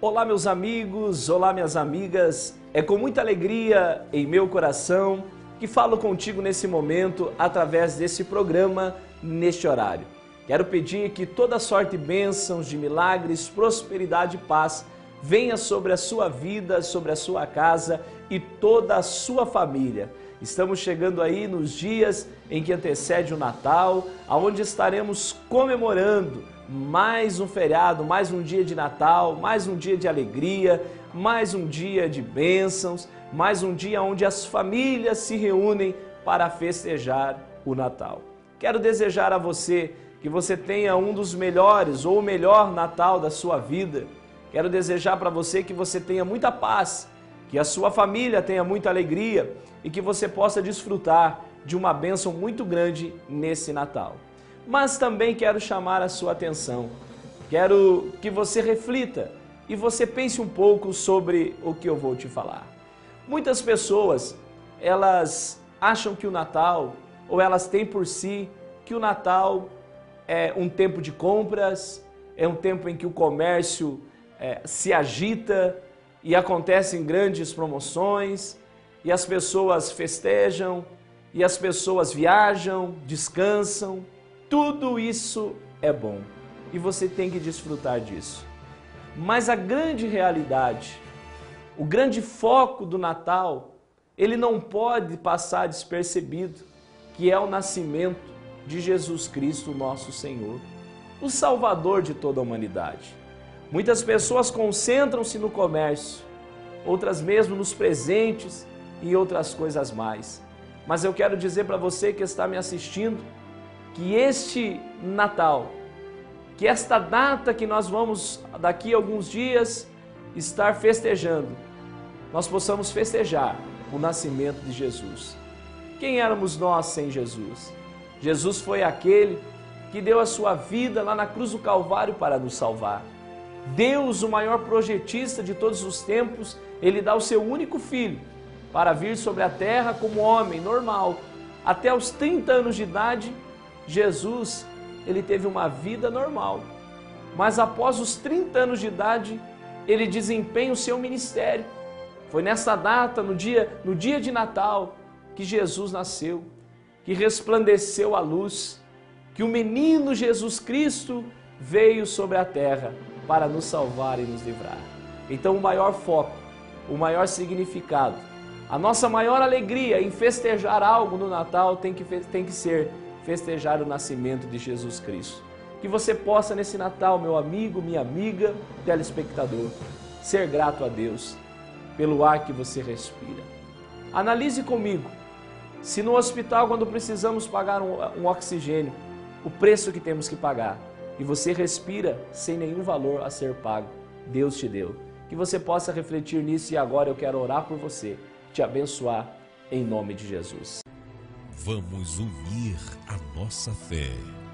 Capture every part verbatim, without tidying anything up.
Olá, meus amigos, olá, minhas amigas. É com muita alegria em meu coração que falo contigo nesse momento através desse programa, neste horário. Quero pedir que toda sorte de bênçãos, de milagres, prosperidade e paz venha sobre a sua vida, sobre a sua casa e toda a sua família. Estamos chegando aí nos dias em que antecede o Natal, aonde estaremos comemorando mais um feriado, mais um dia de Natal, mais um dia de alegria, mais um dia de bênçãos, mais um dia onde as famílias se reúnem para festejar o Natal. Quero desejar a você que você tenha um dos melhores ou o melhor Natal da sua vida. Quero desejar para você que você tenha muita paz, que a sua família tenha muita alegria e que você possa desfrutar de uma bênção muito grande nesse Natal. Mas também quero chamar a sua atenção, quero que você reflita e você pense um pouco sobre o que eu vou te falar. Muitas pessoas, elas acham que o Natal, ou elas têm por si que o Natal é um tempo de compras, é um tempo em que o comércio é, se agita e acontecem grandes promoções, e as pessoas festejam, e as pessoas viajam, descansam. Tudo isso é bom e você tem que desfrutar disso. Mas a grande realidade, o grande foco do Natal, ele não pode passar despercebido, que é o nascimento de Jesus Cristo, nosso Senhor, o Salvador de toda a humanidade. Muitas pessoas concentram-se no comércio, outras mesmo nos presentes e outras coisas mais. Mas eu quero dizer para você que está me assistindo, que este Natal, que esta data que nós vamos daqui a alguns dias estar festejando, nós possamos festejar o nascimento de Jesus. Quem éramos nós sem Jesus? Jesus foi aquele que deu a sua vida lá na cruz do Calvário para nos salvar. Deus, o maior projetista de todos os tempos, ele dá o seu único filho para vir sobre a terra como homem normal. Até os trinta anos de idade, Jesus, ele teve uma vida normal, mas após os trinta anos de idade, ele desempenha o seu ministério. Foi nessa data, no dia, no dia de Natal, que Jesus nasceu, que resplandeceu a luz, que o menino Jesus Cristo veio sobre a terra para nos salvar e nos livrar. Então o maior foco, o maior significado, a nossa maior alegria em festejar algo no Natal tem que, tem que ser festejar o nascimento de Jesus Cristo. Que você possa nesse Natal, meu amigo, minha amiga, telespectador, ser grato a Deus pelo ar que você respira. Analise comigo, se no hospital, quando precisamos pagar um, um oxigênio, o preço que temos que pagar, e você respira sem nenhum valor a ser pago, Deus te deu. Que você possa refletir nisso e agora eu quero orar por você, te abençoar em nome de Jesus. Vamos unir a nossa fé.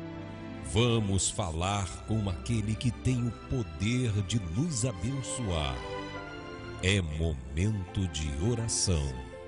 Vamos falar com aquele que tem o poder de nos abençoar. É momento de oração.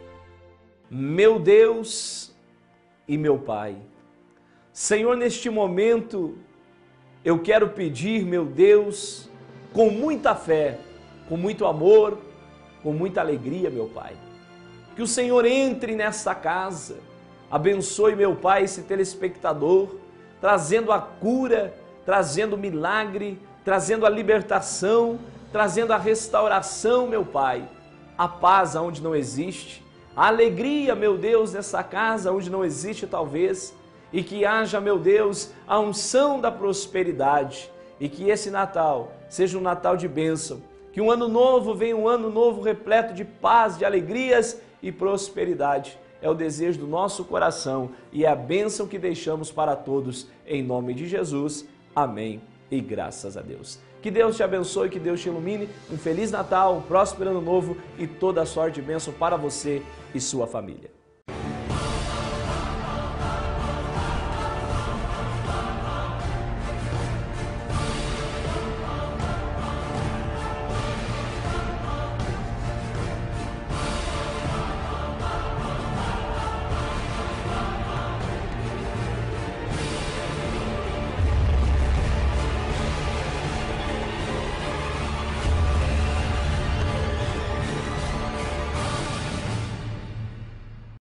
Meu Deus e meu Pai, Senhor, neste momento eu quero pedir, meu Deus, com muita fé, com muito amor, com muita alegria, meu Pai, que o Senhor entre nesta casa. Abençoe, meu Pai, esse telespectador, trazendo a cura, trazendo o milagre, trazendo a libertação, trazendo a restauração, meu Pai, a paz aonde não existe, a alegria, meu Deus, nessa casa onde não existe talvez, e que haja, meu Deus, a unção da prosperidade, e que esse Natal seja um Natal de bênção, que um ano novo venha um ano novo repleto de paz, de alegrias e prosperidade. É o desejo do nosso coração e é a bênção que deixamos para todos, em nome de Jesus. Amém e graças a Deus. Que Deus te abençoe, que Deus te ilumine. Um Feliz Natal, um próspero Ano Novo e toda a sorte e bênção para você e sua família.